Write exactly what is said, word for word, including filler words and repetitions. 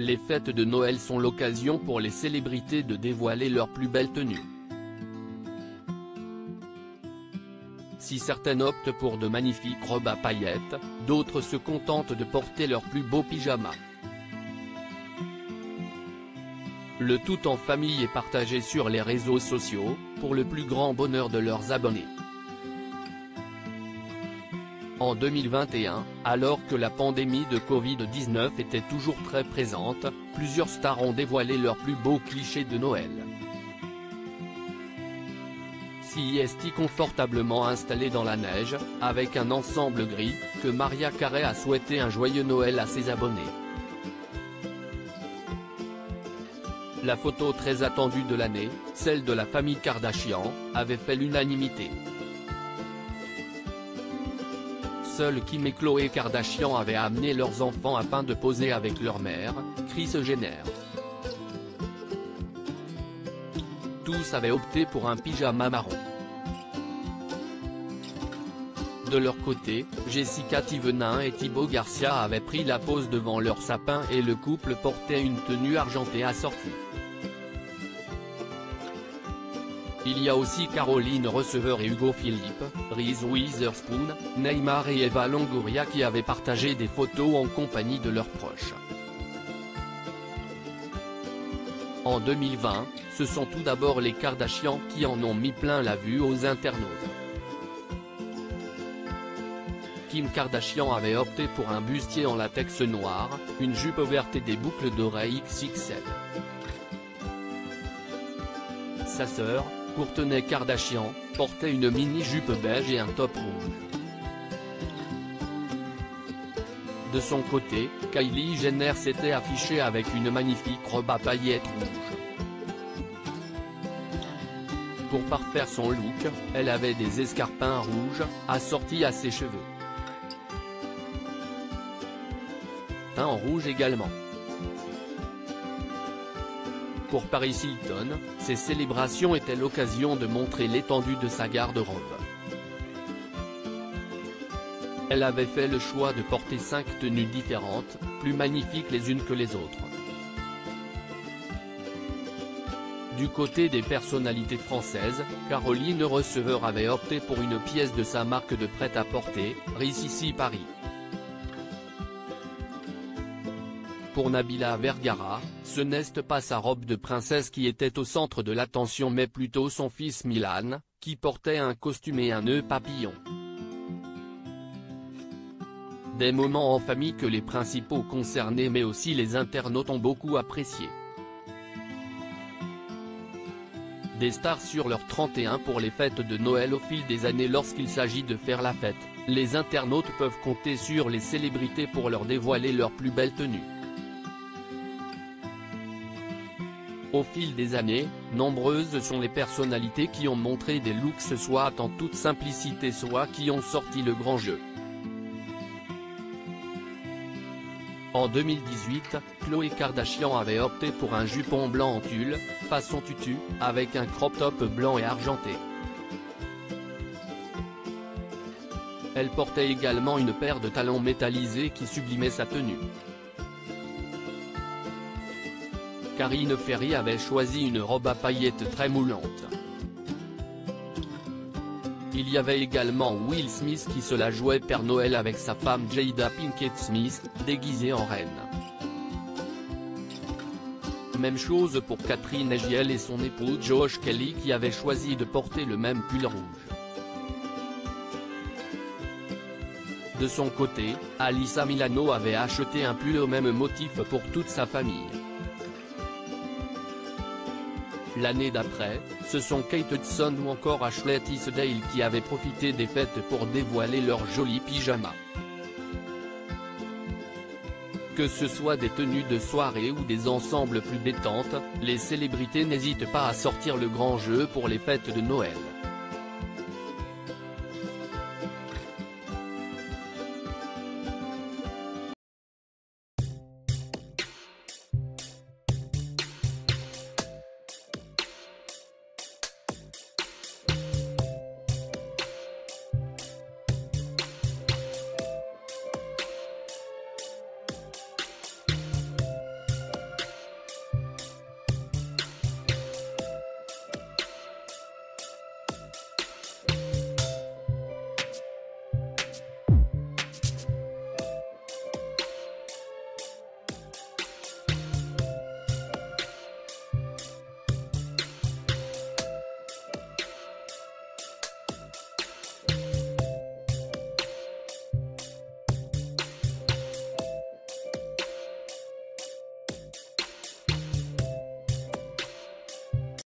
les fêtes de Noël sont l'occasion pour les célébrités de dévoiler leurs plus belles tenues. Si certaines optent pour de magnifiques robes à paillettes, d'autres se contentent de porter leurs plus beaux pyjamas. Le tout en famille est partagé sur les réseaux sociaux, pour le plus grand bonheur de leurs abonnés. En deux mille vingt et un, alors que la pandémie de Covid dix-neuf était toujours très présente, plusieurs stars ont dévoilé leurs plus beaux clichés de Noël. S'y est confortablement installée dans la neige, avec un ensemble gris, que Mariah Carey a souhaité un joyeux Noël à ses abonnés. La photo très attendue de l'année, celle de la famille Kardashian, avait fait l'unanimité. Seuls Kim et Khloé Kardashian avaient amené leurs enfants afin de poser avec leur mère, Kris Jenner. Tous avaient opté pour un pyjama marron. De leur côté, Jessica Thivenin et Thibaut Garcia avaient pris la pose devant leur sapin et le couple portait une tenue argentée assortie. Il y a aussi Caroline Receveur et Hugo Philippe, Reese Witherspoon, Neymar et Eva Longoria qui avaient partagé des photos en compagnie de leurs proches. En deux mille vingt, ce sont tout d'abord les Kardashians qui en ont mis plein la vue aux internautes. Kim Kardashian avait opté pour un bustier en latex noir, une jupe verte et des boucles d'oreilles X X L. Sa sœur, Kourtney Kardashian, portait une mini-jupe beige et un top rouge. De son côté, Kylie Jenner s'était affichée avec une magnifique robe à paillettes rouges. Pour parfaire son look, elle avait des escarpins rouges, assortis à ses cheveux. Teint en rouge également. Pour Paris Hilton, ces célébrations étaient l'occasion de montrer l'étendue de sa garde-robe. Elle avait fait le choix de porter cinq tenues différentes, plus magnifiques les unes que les autres. Du côté des personnalités françaises, Caroline Receveur avait opté pour une pièce de sa marque de prêt-à-porter, Rissici Paris. Pour Nabila Vergara, ce n'est pas sa robe de princesse qui était au centre de l'attention mais plutôt son fils Milan, qui portait un costume et un nœud papillon. Des moments en famille que les principaux concernés mais aussi les internautes ont beaucoup appréciés. Des stars sur leur trente et un pour les fêtes de Noël au fil des années. Lorsqu'il s'agit de faire la fête, les internautes peuvent compter sur les célébrités pour leur dévoiler leurs plus belles tenues. Au fil des années, nombreuses sont les personnalités qui ont montré des looks soit en toute simplicité soit qui ont sorti le grand jeu. En deux mille dix-huit, Khloé Kardashian avait opté pour un jupon blanc en tulle, façon tutu, avec un crop top blanc et argenté. Elle portait également une paire de talons métallisés qui sublimait sa tenue. Karine Ferry avait choisi une robe à paillettes très moulante. Il y avait également Will Smith qui se la jouait Père Noël avec sa femme Jada Pinkett Smith, déguisée en reine. Même chose pour Catherine Hegel et son époux Josh Kelly qui avaient choisi de porter le même pull rouge. De son côté, Alyssa Milano avait acheté un pull au même motif pour toute sa famille. L'année d'après, ce sont Kate Hudson ou encore Ashley Tisdale qui avaient profité des fêtes pour dévoiler leurs jolis pyjamas. Que ce soit des tenues de soirée ou des ensembles plus détentes, les célébrités n'hésitent pas à sortir le grand jeu pour les fêtes de Noël.